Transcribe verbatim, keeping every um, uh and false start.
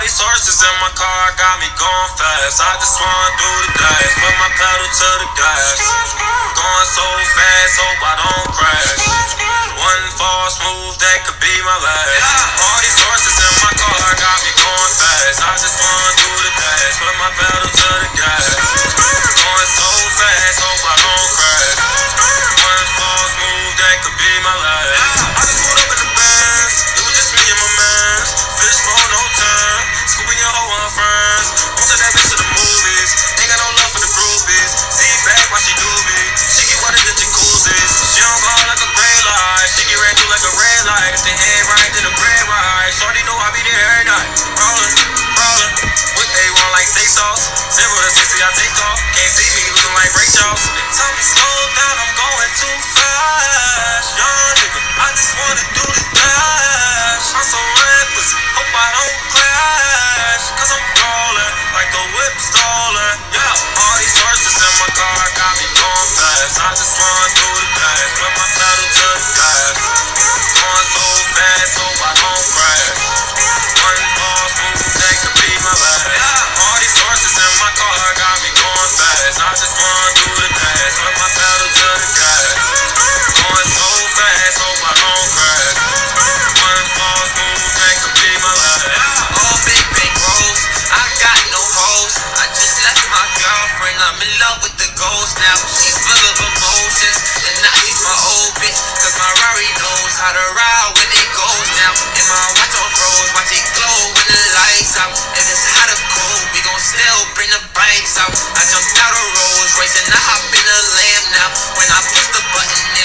these horses in my car got me going fast. I just wanna do the dash, put my pedal to the gas. Going so fast, hope I don't crash. One fall smooth, that could be my last. All these horses in my car got me going fast. I just wanna do the dash, put my pedal to the gas. Going so fast, hope I don't crash. One fall smooth, that could be my last. I just pulled up in the bands, it was just me and my man. Fish for no time, scooping your hoe on friends. Won't take that bitch to the movies, ain't got no love for the groupies. See back while she do me, she get wetter than jacuzzis. She don't go like a gray light, she get ran through like a red light. If the head right, then the bread right. Shorty know I be there every night. Rollin', rollin', with A one like steak sauce. Zero to sixty I take off, can't see me looking like Ray Charles. They tell me slow down, I'm going too fast. Young nigga, I just wanna do the dash. I'm so reckless, hope I don't crash. Cause I'm rollin' like the whip stolen. Yeah, all these horses in my car got me going fast. I just wanna do the dash, put my pedal to the gas. Going so fast, hope I don't crash. One fall smooth, that could be my last. Yeah, all these horses in my car got me going fast. I just wanna do the dash, put my pedal to the gas. Going so fast, hope I don't crash. One fall smooth, that could be my last. Yeah, all big, big rolls, I got no hoes. I just left my girlfriend, I'm in love with the ghost now. She's full of emotions, and now she's my old bitch. Cause my Rari knows how to ride when it goes now. And my watch on froze, watch it glow when the lights out. If it's hot or cold, we gon' still bring the bikes out. I jumped out of Rolls Royce and I hop in a Lamb now. When I push the button,